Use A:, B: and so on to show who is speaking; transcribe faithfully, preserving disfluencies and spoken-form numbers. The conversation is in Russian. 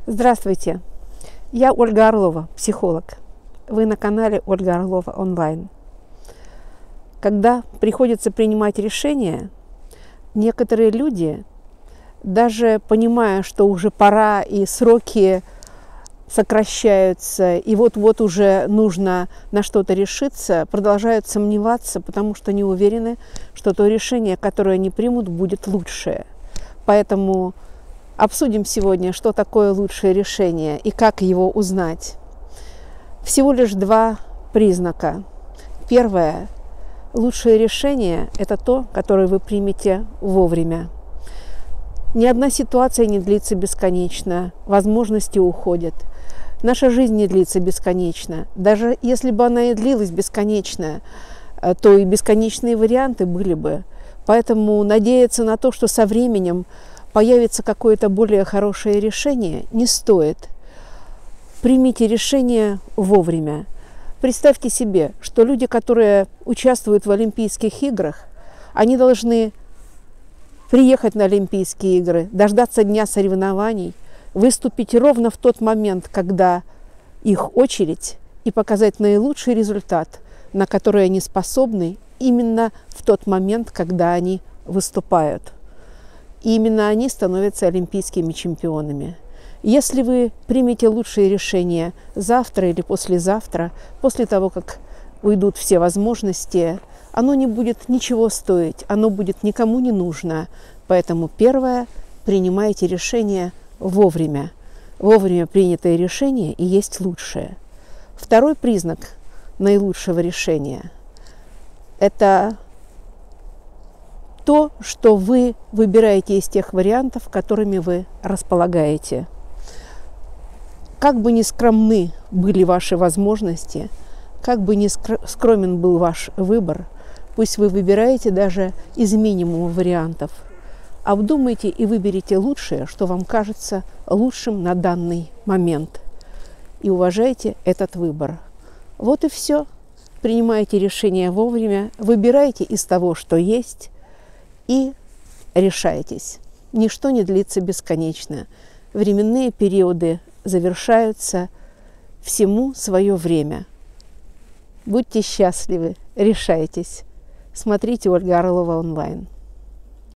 A: Здравствуйте, я Ольга Орлова, психолог. Вы на канале Ольга Орлова онлайн. Когда приходится принимать решения, некоторые люди, даже понимая, что уже пора и сроки сокращаются, и вот-вот уже нужно на что-то решиться, продолжают сомневаться, потому что не уверены, что то решение, которое они примут, будет лучшее. Поэтому обсудим сегодня, что такое лучшее решение и как его узнать. Всего лишь два признака. Первое. Лучшее решение – это то, которое вы примете вовремя. Ни одна ситуация не длится бесконечно, возможности уходят. Наша жизнь не длится бесконечно. Даже если бы она и длилась бесконечно, то и бесконечные варианты были бы. Поэтому надеяться на то, что со временем появится какое-то более хорошее решение, не стоит. Примите решение вовремя. Представьте себе, что люди, которые участвуют в Олимпийских играх, они должны приехать на Олимпийские игры, дождаться дня соревнований, выступить ровно в тот момент, когда их очередь, и показать наилучший результат, на который они способны именно в тот момент, когда они выступают. И именно они становятся олимпийскими чемпионами. Если вы примете лучшие решения завтра или послезавтра, после того, как уйдут все возможности, оно не будет ничего стоить, оно будет никому не нужно. Поэтому первое, принимайте решение вовремя. Вовремя принятое решение и есть лучшее. Второй признак наилучшего решения – это то, что вы выбираете из тех вариантов, которыми вы располагаете. Как бы ни скромны были ваши возможности, как бы ни скромен был ваш выбор, пусть вы выбираете даже из минимума вариантов, обдумайте и выберите лучшее, что вам кажется лучшим на данный момент. И уважайте этот выбор. Вот и все. Принимайте решение вовремя, выбирайте из того, что есть, и решайтесь. Ничто не длится бесконечно. Временные периоды завершаются, всему свое время. Будьте счастливы, решайтесь. Смотрите Ольга Орлова онлайн.